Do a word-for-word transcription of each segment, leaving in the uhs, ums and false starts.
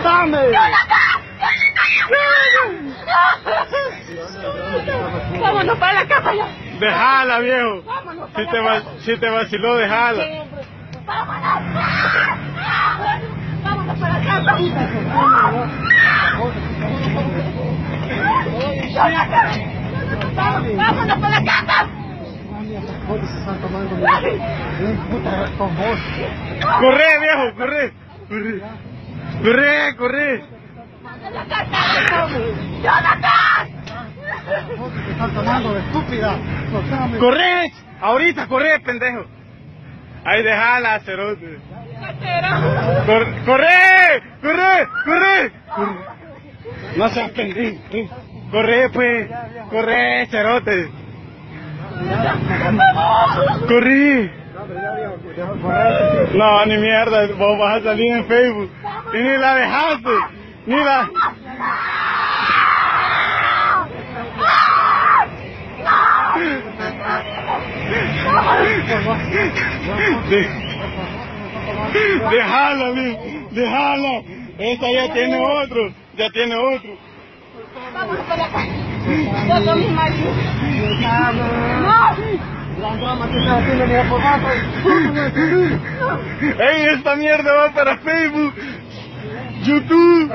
¡Soltame! Vámonos para la casa ya. Dejala, viejo. Si te, va, si te vaciló, dejala. Vámonos. Vámonos para la casa. Vámonos para la casa. Corre, viejo, corre. Corre, corre, corre. ¡Jonathan! Te están tomando de estúpida. Corre, ahorita, corre, pendejo. Ahí déjala, cerote. Cor corre, corre, corre. No seas pendejo. Corre, pues. Corre, cerote. Corre. No, ni mierda, vos vas a salir en Facebook. Y ni la dejaste. Ni la... De... Déjala, déjala. Esta ya tiene otro, ya tiene otro. Vamos para la casa. Yo con mi marido. No. La drama que estás haciendo ni a por más. Ey, esta mierda va para Facebook, YouTube.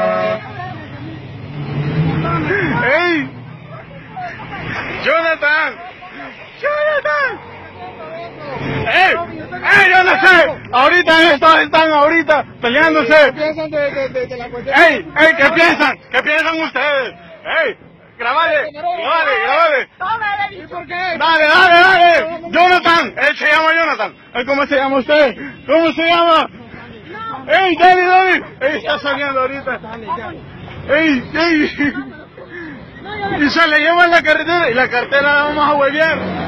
Ey, Jonathan, Jonathan. ¡Ey! ¡Ey! ¡Yo no sé! Ahorita estos están ahorita peleándose. ¿Qué piensan de, de, de, de la cuestión? ¡Ey! ¡Ey! ¿Qué piensan? ¿Qué piensan ustedes? ¡Ey! ¡Grabale! ¡Grabale! ¡Grabale! ¿Y por qué? ¡Dale, dale, dale! ¡Jonathan! Él se llama Jonathan. ¿Cómo se llama usted? ¿Cómo se llama? ¡Ey! ¡Dale, dale! ¡Ey! Está saliendo ahorita. ¡Ey! ¡Ey! Y se le llevan la carretera y la cartera la vamos a huevear.